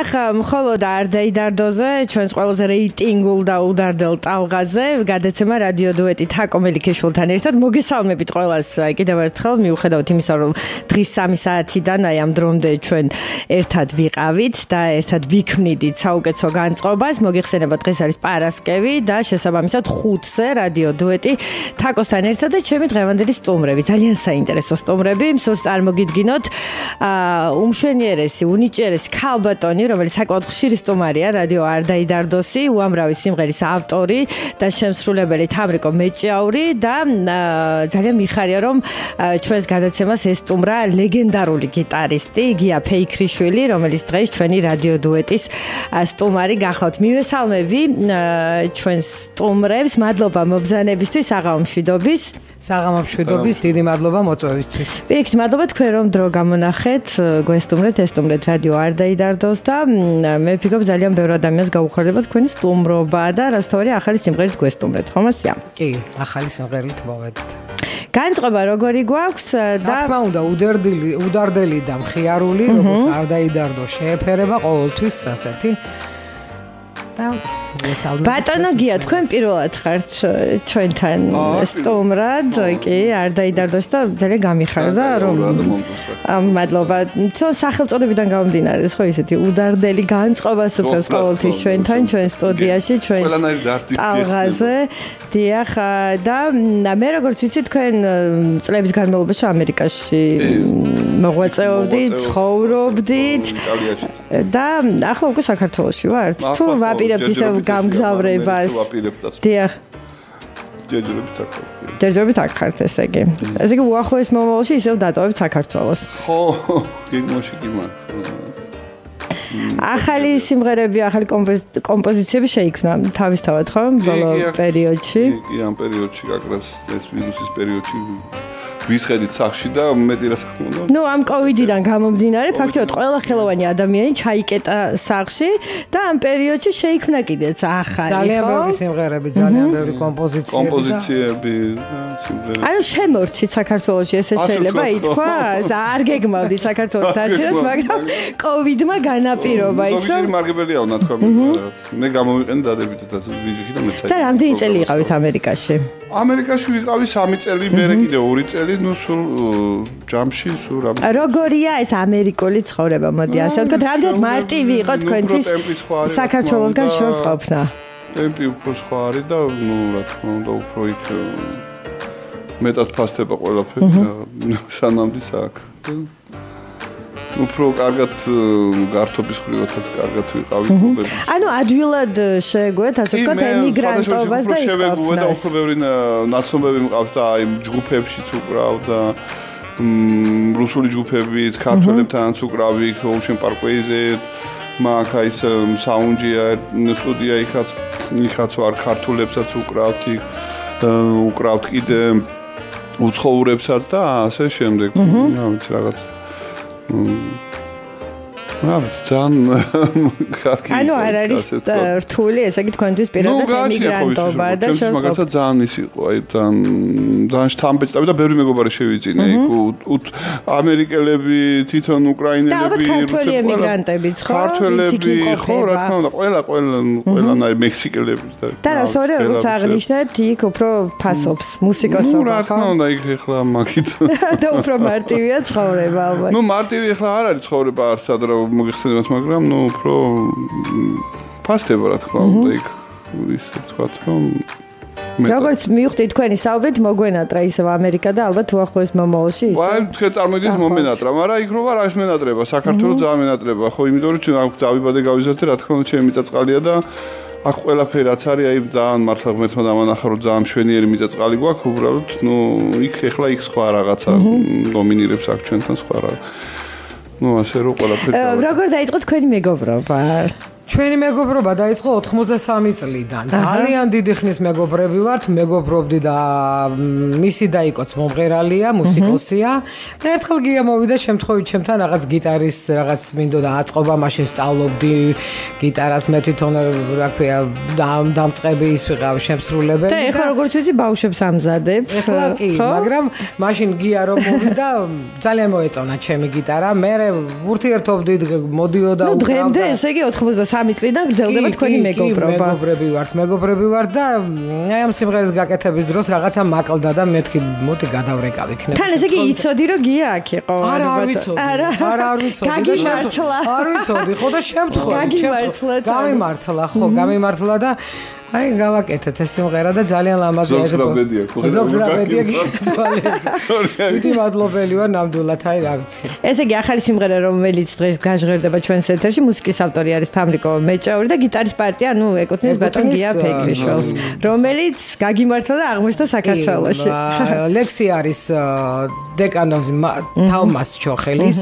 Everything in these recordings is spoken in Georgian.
დიახ, მხოლოდ არ დაიდარდოზე, ჩვენს ყველაზე რეიტინგულ და უდარდელ ტალღაზე, გადაცემა რადიო დუეტი თაკო მელიქიშვილთან ერთად. მოგესალმებით ყველას კიდევ ერთხელ, მიუხედავად იმისა, რომ დღის 3 საათიდან აი ამ დრომდე ჩვენ ერთად ვიყავით და ერთად ვიქმნიდით საუკეთესო განწყობას. მოგიხსენება დღეს არის პარასკევი და შესაბამისად 5-ზე რადიო დუეტი თაკოსთან ერთად და ჩემი დღევანდელი სტუმრები. ძალიან საინტერესო სტუმრები, მსურს წარმოგიდგინოთ უმშვენიერესი, უნიჭიერესი ქალბატონი, რომელიც საკმაოდ ხშირი სტუმარია, რადიო არ დაიდარდოსი, უამრავი სიმღერის ავტორი და შემსრულებელი თამრიკო მეჭაური და ძალიან მიხარია, რომ ჩვენს გადაცემას ესტუმრა ლეგენდარული გიტარისტი გია ფეიქრიშვილი, რომელიც დღეს ჩვენი რადიო დუეტის სტუმარი გახლავთ. მივესალმები ჩვენს სტუმრებს, მადლობა მობრძანებისთვის, საღამო მშვიდობის, დიდი მადლობა მოწვევისთვის. პირიქით, მადლობა თქვენ რომ დრო გამონახეთ, გვესტუმრეთ, ესტუმრეთ რადიო არ დაიდარდოს და მე ვფიქრობ ძალიან ბევრ ადამიანს გაუხარდება თქვენი სტუმრობა და რასთავარი ახალი სიმღერით გვესტუმრეთ, ხომ ასეა? კი, ახალი სიმღერით მოვედით. განწყობა როგორი გვაქვს და რა თქმა უნდა, უდარდელი და მხიარული, როგორც არ დაიდარდო, შეეფერება ყოველთვის ასეთი. და ბატონო გია, თქვენ პირველად ხართ ჩვენთან სტუმრად, კი, არ დაიდარდოს და ძალიან გამიხარდა, რომ მადლობა. სახელწოდებიდან გამომდინარე, ხო ისეთი უდარდელი განწყობას უფევს ყოველთვის ჩვენთან, ჩვენ სტუდიაში, ჩვენ ტალღაზე. დიახ, და მე როგორც ვიცი, თქვენ წლების განმავლობაში ამერიკაში მოღვაწეობდით, ცხოვრობდით და ახლა უკვე საქართველოში ვართ? თუ ვაპირებთ ისევ გამგზავრებას? დიახ. ჯერჯერობით აქ ხართ, ესე იგი. ესე იგი უახლოეს მომავალში ისევ დატოვებთ საქართველოს. ხო, გეგმაში კი მას. ახალი სიმღერები, ახალი კომპოზიციები შეიქმნა თავისთავად, ხო? ბოლო პერიოდში. კი, ამ პერიოდში, აკრას ეს ვირუსის პერიოდში ვისხედით სახში და მეტი რა საქმე უნდა. ნუ ამ კოვიდიდან გამომდინარე, ფაქტობრივად ყველა ხელოვანი ადამიანი ჩაიკეტა სახში და ამ პერიოდში შეიქმნა კიდეც ახალი, ხო? ძალიან ბევრი სიმღერები, ძალიან ბევრი კომპოზიციები. სიმღერები. ანუ შემორჩით საქართველოში, ესე შეიძლება ითქვა, არ გეგმავდით საქართველოს დარჩენას, მაგრამ კოვიდმა განაპირობა ისო. ზოგიერთი მარგებელია უნდა თქვა, მე გამოვიყენე დადებითად ასე ვიჯიხი და მეცაი. და რამდენი წელი იყავით ამერიკაში? ამერიკაში ვიყავი 3 წელი, მერე კიდე 2 წელი, ნუ სულ ჯამში, სულ რა. როგორია ეს ამერიკული ცხოვრება, მოდი ასე ვთქვათ, რამდენად მარტივი იყო თქვენთვის საქართველოსგან შორს ყოფნა? ტემპი უფრო სხვა არის და ნუ რა თქმა უნდა უფრო იქ მეტად ფასდება ყველაფერი, სანამდე აქ. უფრო კარგად გართობის ხრივათაც კარგად ვიყავი კლუბებში. ანუ ადვილად შეგვეთ, ასე ვთქვათ, ემიგრანტობას და შევეგუე და უფრო ბევრი ნაცნობები მყავს და აი ჯგუფებშიც უკრავ და რუსული ჯგუფებით, ქართველებთანაც უკრავი, ოუშენ პარკვეიზე, მაგ აი საუნჯია, სტუდია იქაც ვარ, ქართველებსაც უკრავთ, უკრავთ კიდე უცხოურებსაც და ასე შემდეგ. ვიცი რაღაც ძალიან კარგი. ანუ არ არის რთული, ესე იგი თქვენთვის პირადად ემიგრანტობა და შორს მაგალითად ძალიან ის იყო, აი ძალიან შთამბეჭდავი და ბევრი მეგობარი შევიწინე იქ ამერიკელები, თვითონ უკრაინელები, და ალბათ ქართველი ემიგრანტებიც, ხო? ქართველები, ხო, რა თქმა უნდა, ყველანაირი მექსიკელები და რასაური როგორც აღნიშნეთ, იქ უფრო ფასობს მუსიკოსობა, ხო? რა თქმა უნდა, იქ ახლა მაგით და უფრო მარტივია ცხოვრება ალბათ. ნუ მარტივი ახლა არ არის ცხოვრება არსად რა მოგიხსენებათ, მაგრამ ნუ უფრო ფასდება რა თქმა უნდა იქ ისე ვთქვათ, რომ როგორც მივხვდით თქვენი საუბრით, მოგვენატრა ისევ ამერიკა და ალბათ უახლოეს მომავალში ისე. ვაი, თქვენ წარმოგიდგენთ მომენატრა, მაგრამ იქ რო ვარ არის მენატრება, საქართველოს ძალიან მენატრება, ხო, იმიტომ რომ ჩვენ აქ დავიბადე გავიზარდე, რა თქმა უნდა, ჩემი მიწა-წყალია და აქ ყველაფერი რაც არის, აი ძალიან მართლა ღმერთმა დამანახა, რომ ძალიან მშვენიერი მიწა-წყალი გვაქვს, უბრალოდ, ნუ იქ ეხლა იქ სხვა რაღაცა დომინირებს აქ ჩვენთან სხვა რა. ნუ ასე რომ ყველაფერი. როგორ დაიწყო თქვენი მეგობრობა? ჩვენი მეგობრობა დაიწყო 83 წლიდან. ძალიან დიდი ხნის მეგობრები ვართ, მეგობრობდი და მისი დაიკოც მომღერალია, მუსიკოსია. და ერთხელ გია მოვიდა შემთხვევით ჩემთან რაღაც გიტარის რაღაც მინდოდა აწყობა, მაშინ სწავლობდი გიტარას, მე თვითონ რა ქვია დამწყები ის ვიყავ შემსრულებელი. და ეხლა როგორც ვიცი ბავშვებს ამზადებ. ეხლა კი, მაგრამ მაშინ გია რომ მოვიდა, ძალიან მოეწონა ჩემი გიტარა. მე ურთიერთობდით, მოდიოდა უკრავდა. ნუ დღემდე ესე იგი 83 წლიდან გრძელდება თქვენი მეგობრობა. მეგობრები ვართ და აი ამ სიმღერის გაკეთების დროს რაღაცა მაკლდა და მეთქი მოდი გადავრეკავ იქნება. თან ესე იგი იცოდი რომ გია აქ იყო. არა ვიცოდი. გაგიმართლა. არ ვიცოდი, ხო და შემთხვევით. გამიმართლა, ხო, გამიმართლა და აი გავაკეთეთ ეს სიმღერა და ძალიან ლამაზია ეს. ზოგზრაბედია გიწვალე. დიდი მადლობელი ვარ ნამდვილად, აი რა ვიცი. ესე იგი ახალი სიმღერა რომელიც დღეს გაჟღერდება ჩვენს ეთერში, მუსიკის ავტორი არის თამრიკო მეჭაური და გიტარის პარტია, ნუ ეკუთვნის ბატონ გია ფეგრიშვილს, რომელიც გაგიმართლა და აღმოჩნდა საქართველოში. ლექსი არის დეკანოზი თალმას ჩოხელის.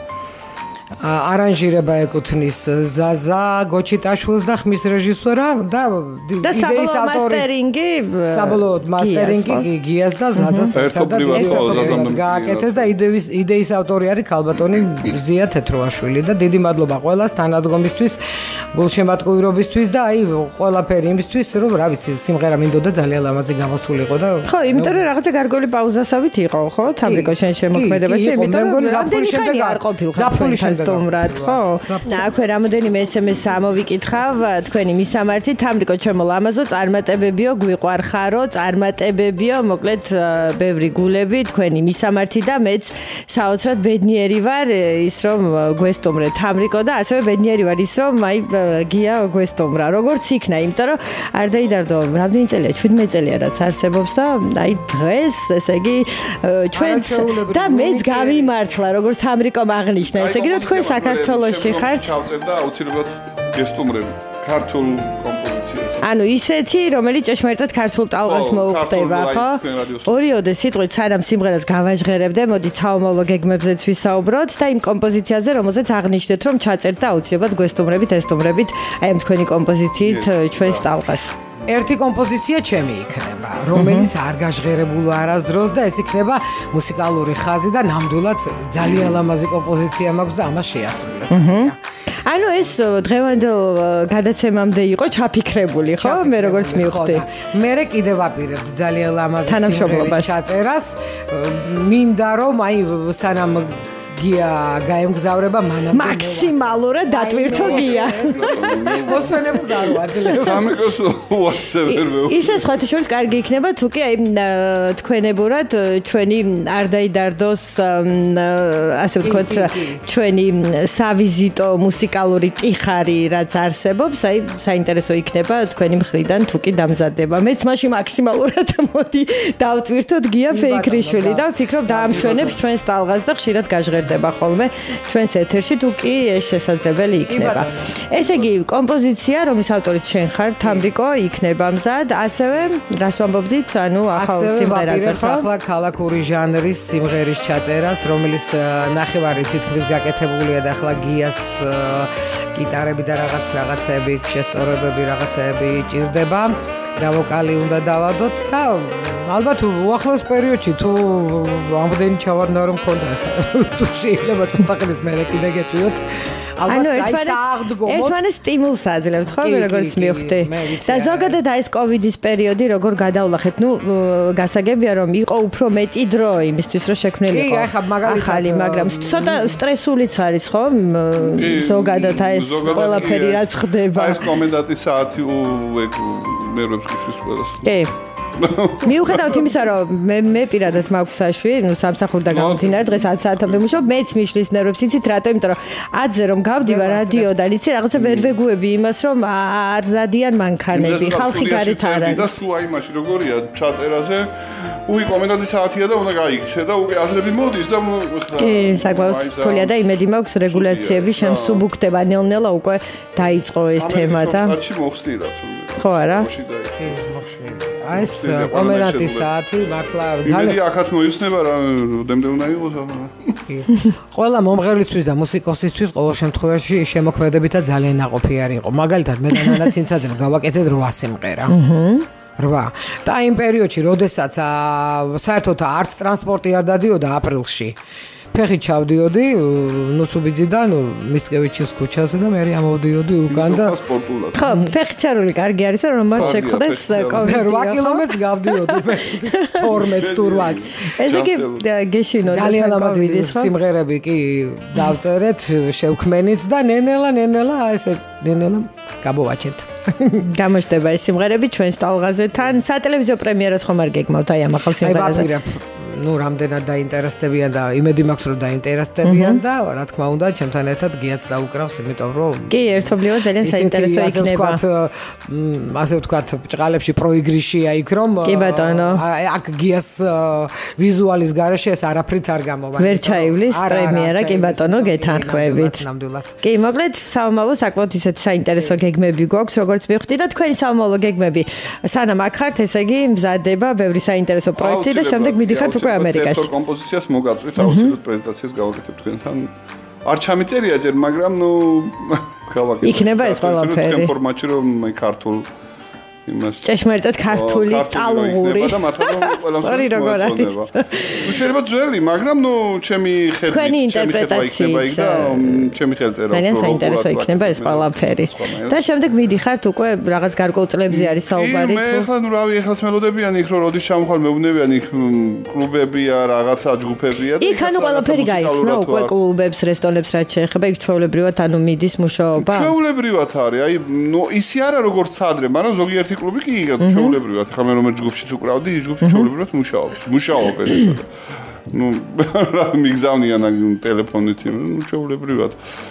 არანჟირება ეკუთვნის ზაზა გოჩიტაშვილს და ხმის რეჟისორა და იდეის ავტორი საბოლოოდ მასტერინგი გიას და ზაზას ერთად გააკეთეს და იდეის ავტორი არის ქალბატონი ზია თეთროაშვილი და დიდი მადლობა ყველას თანადგომისთვის, გულშემატკივრობისთვის და აი ყველაფერი იმისთვის რომ რა ვიცი სიმღერა მინდოდა ძალიან ლამაზი გამოსულიყო და ხო, იმიტომ რომ რაღაცა გარკვეული პაუზასავით იყო, ხო? თამრიკო შენ შემოქმედებაში, იმიტომ რომ ზაფხულის შემდეგ არ ყოფილიყო. სტუმრად, ხო? და აქვე რამოდენიმე SMS ამოვიკითხავ, თქვენი მისამართი, თამრიკო ჩემო ლამაზო, წარმატებებიო, გვიყვარხარო, წარმატებებიო, მოკლედ ბევრი გულები, თქვენი მისამართი და მეც საოცრად ბედნიერი ვარ ის რომ გვესტუმრე თამრიკო და ასევე ბედნიერი ვარ ის რომ აი გია გვესტუმრა. როგორც იქნა, იმიტომ რომ არ დაიდარდო, რამდენი წელია? 17 წელია რაც არსებობს და აი დღეს, ესე იგი ჩვენც და მეც გავიმართლა, როგორც თამრიკომ აღნიშნა, ესე იგი რომ თქვენ საქართველოში ხართ. ჩავწერ და აუცილებლად გესტუმრები ქართულ კომპოზიციას. ანუ ისეთი, რომელიც ჭეშმარიტად ქართულ ტალღას მოუხდება, ხო? ორიოდე სიტყვით სანამ სიმღერას გავაჟღერებდე, მოდი საომავლო გეგმებზეც ვისაუბროთ და იმ კომპოზიციაზე, რომელზეც აღნიშნეთ, რომ ჩაწერთ და აუცილებლად გვესტუმრებით, ესტუმრებით აი ამ თქვენი კომპოზიციით ჩვენს ტალღას. ერთი კომპოზიცია ჩემი იქნება, რომელიც არ გაჟღერებულა არასდროს და ეს იქნება მუსიკალური ხაზი და ნამდვილად ძალიან ლამაზი კომპოზიცია მაქვს და ამას შეასრულებს. ანუ ეს დღევანდელ გადაცემამდე იყო ჩაფიქრებული, ხო? მე როგორც მივხვდი. მე კიდე ვაპირებთ ძალიან ლამაზი სიმღერის ჩაწერას. მინდა რომ აი სანამ გია გაემგზავრება მანამდე მაქსიმალურად დატვირთო გია. მოსვენებს არ ვაძლევ. თამრიკოს უარსებერბე. ისე სხვათა შორის კარგი იქნება თუ კი აი თქვენებურად ჩვენი არ დაიდარდოს ასე ვთქვათ ჩვენი სავიზიტო მუსიკალური ტიხარი რაც არსებობს, აი საინტერესო იქნება თქვენი მხრიდან თუ კი დამზადდება. მეც მაშინ მაქსიმალურად მოდი დავტვირთოთ გია ფეიქრიშვილი და ვფიქრობ დაამშვენებს ჩვენს ტალღას და ხშირად გაჟღერდება ხოლმე ჩვენს ეთერში თუ კი ეს შესაძლებელი იქნება. ესე იგი კომპოზიცია რომლის ავტორიც შენ ხარ თამრიკო იქნება მზად, ასევე რას ვამბობდით, ანუ ახალ სიმღერაზე ხო? ახლა ქალაქური ჟანრის სიმღერის ჩაწერას, რომელიც ნახევარი თითქმის გაკეთებულია და ახლა გიას გიტარები და რაღაცები, შესწორებები, რაღაცები ჭირდება და ვოკალი უნდა დავადოთ და ალბათ უახლოს პერიოდში თუ ამდენი ჩავარდნა რომ მქონდა თუ შეიძლება ცოტა ხნის მერე კიდე გეწვიოთ ანუ ერთმანეთს სტიმულს აძლევთ ხო როგორც მივხვდი და ზოგადად ეს კოვიდის პერიოდი როგორ გადავლახეთ ნუ გასაგებია რომ იყო უფრო მეტი დრო იმისთვის რომ შექმნილიყო ახალი მაგრამ ცოტა სტრესულიც არის ხო ზოგადად ეს ყველაფერი რაც ხდება ეს კომენდანტის საათი ნერვებს გიშვის ყველას კი მიუხედავად იმისა, რომ მე პირადად მაქვს საშვი, ნუ სამსახურდა გამომდინარე, დღეს 10 საათამდე მუშაობ, მეც მიშლის ნერვებს იცით, რატო? იმიტომ რომ 10-ზე რომ გავდივარ რადიოდან, იცი, რაღაცა ვერ ვეგუები იმას, რომ არ დადიან მანქანები, ხალხი გარეთ არ არის. და სულ აი მაშინ როგორია ჩაწერაზე, უი კომენდანტის საათია და უნდა გაიქცე და უკვე აზრები მოდის და კი, საკმაოდ რთულია და იმედი მაქვს რეგულაციები შემსუბუქდება ნელ-ნელა უკვე დაიწყო ეს თემა და ჩარჩი მოხსნიდა თუნდაც. ხო არა? კი, მოხსნიდა. აი ეს კომენდანტის საათი მართლა ძალიან ახაც მოიხსნება რა რამდენი უნდა იყოს ყველა მომღერლისთვის და მუსიკოსისთვის ყოველ შემთხვევაში შემოქმედებითა ძალიან ნაყოფი არ იყო მაგალითად მე და ნანა ცინცაძემ გავაკეთეთ 8 სიმღერა 8 და იმ პერიოდში როდესაც საერთოდ არც ტრანსპორტი არ დადიოდა აპრილში ფეხით ჩავდიოდი ნუსუბიძიდან მისკევიჩის ქუჩაზე და მე ამოვდიოდი უკან და სპორტულად ხო ფეხით ჩარული კარგი არის რომ მას შეხვდეს კოვიდი 8 კილომეტრს გავდიოდი 12 ტურვას ესე იგი გეშინო ძალიან ლამაზი სიმღერები კი დავწერეთ შევქმენით და ნენელა ესე ნენელა გამოვაჩენთ გამოჩნდება ეს სიმღერები ჩვენს ტალღაზეთან სატელევიზიო პრემიერას ხომ არ გეგმავთ აი ამ ახალ სიმღერაზე ну რამდენად დაინტერესდებიან და იმედი მაქვს რომ დაინტერესდებიან და რა თქმა უნდა ჩემთან ერთად გიაც დაუკრავს იმიტომ რომ კი ერთობლივად ძალიან საინტერესო იქნება ასე ვთქვათ ბჭყალებში პროიგრიშია იქ რომ კი ბატონო აქ გიას ვიზუალის გარეშე ეს არაფრით არ გამოვადა ვერ ჩაივლის პრემიერა კი ბატონო გეთანხმებით კი მოკლედ სამომავლო საკმაოდ ისეთი საინტერესო გეგმები გვაქვს როგორც მივხვდი და თქვენი სამომავლო გეგმები სანამ აქ ხართ ესე იგი მზადდება ბევრი საინტერესო პროექტი და შემდეგ მიდიხართ ამერიკაში კომპოზიციას მოგაწვით აუცილებლად პრეზენტაციას გავაკეთებ თქვენთან არ ჩამიწერია ჯერ მაგრამ ნუ გავაკეთებ იქნება ეს ყველაფერი თქვენ ფორმატში რომ ქართულ იმას ჭეშმარიტად ქართული ტალღური და მართლა ყველაფერი როგორ არის ნუ შეიძლება ძველი მაგრამ ნუ ჩემი თქვენი ინტერპრეტაცია იქნება ჩემი ხელწერა ძალიან საინტერესო იქნება ეს ყველაფერი და შემდეგ მიდიხართ უკვე რაღაც გარკვეულწლებზე არის საუბარი მე ახლა ნუ რავი ეხლაც მელოდებიან იქ რომ როდის ჩამოხვალ მეუბნებიან იქ კლუბებია რაღაცა ჯგუფებია და იქ ანუ ყველაფერი გაიხსნა უკვე კლუბებს რესტორნებს რაც შეეხება იქ ჩვეულებრივად ანუ მიდის მუშაობა ჩვეულებრივად არის აი ნუ ისი არა როგორც ადრე მაგრამ ზოგიერთი კლუბი კი ჩვეულებრივად ხა მე რომელიც ჯგუფშიც უკრავდი ის ჯგუფი ჩვეულებრივად მუშაობ ну მიგზავნიან ტელეფონით ну ჩვეულებრივად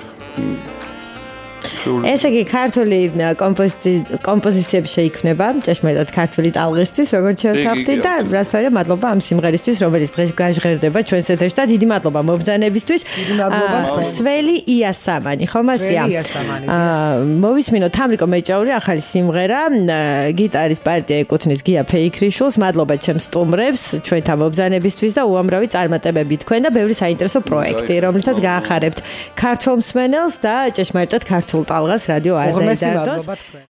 ესე იგი ქართული კომპოზიციები შეიქმნება ჭეშმარიტად ქართული ტალღისთვის როგორც შევთავაზეთ და რასთვია მადლობა ამ სიმღერისთვის რომელიც დღეს გაჟღერდება ჩვენს ეთერში და დიდი მადლობა მობრძანებისთვის სველი იასამანი ხომ ასია მოვისმინოთ თამრიკო მეჭაური ახალი სიმღერა გიტარის პარტია ეკუთვნის გია ფეიქრიშვილს მადლობა ჩემს სტუმრებს ჩვენთან მობრძანებისთვის და უამრავი წარმატებები თქვენ და ბევრი საინტერესო პროექტი რომლითაც გაახარებთ ქართულ მსმენელს და ჭეშმარიტად ქართულ ტალღას რადიო არ დაიდარდოს